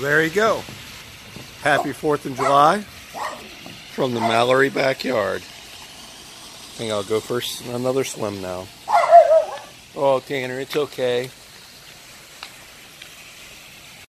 there you go. Happy 4th of July from the Mallory backyard. I think I'll go for another swim now. Oh, Tanner, it's okay.